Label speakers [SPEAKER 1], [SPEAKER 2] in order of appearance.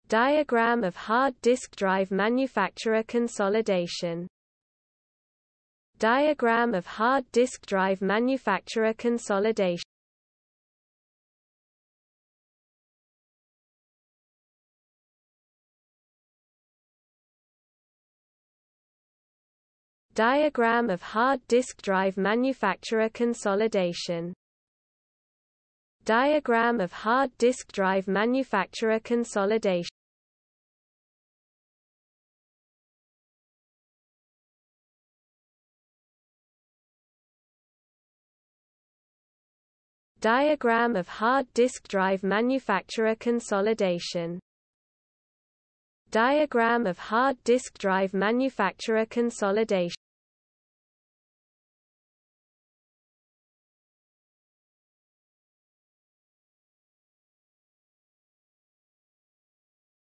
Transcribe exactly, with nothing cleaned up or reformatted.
[SPEAKER 1] Diagram of hard disk drive manufacturer consolidation. Diagram of hard disk drive manufacturer consolidation. Diagram of hard disk drive manufacturer consolidation. Diagram of hard disk drive manufacturer consolidation. Diagram of hard disk drive manufacturer consolidation. Diagram of hard disk drive manufacturer consolidation.